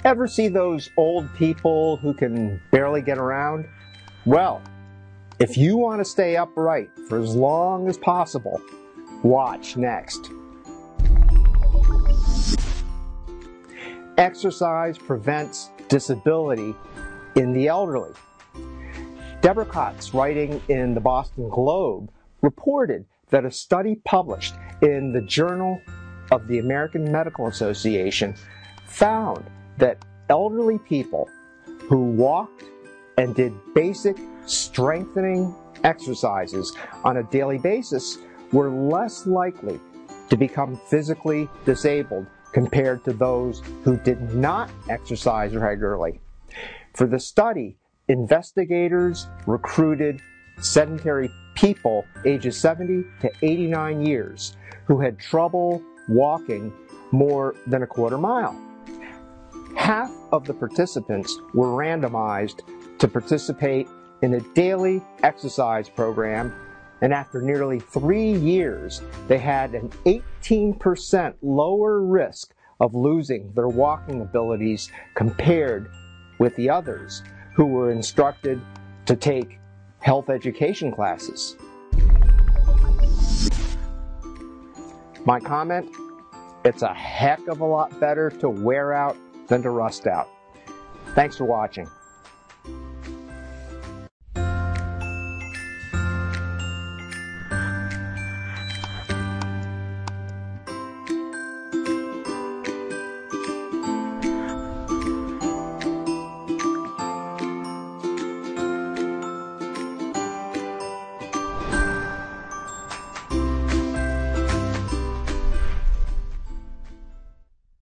Ever see those old people who can barely get around? Well, if you want to stay upright for as long as possible, watch next. Exercise prevents disability in the elderly. Deborah Kotz, writing in the Boston Globe, reported that a study published in the Journal of the American Medical Association found that elderly people who walked and did basic strengthening exercises on a daily basis were less likely to become physically disabled compared to those who did not exercise regularly. For the study, investigators recruited sedentary people ages 70 to 89 years who had trouble walking more than a quarter mile. Half of the participants were randomized to participate in a daily exercise program, and after nearly 3 years, they had an 18% lower risk of losing their walking abilities compared with the others who were instructed to take health education classes. My comment, it's a heck of a lot better to wear out than to rust out. Thanks for watching.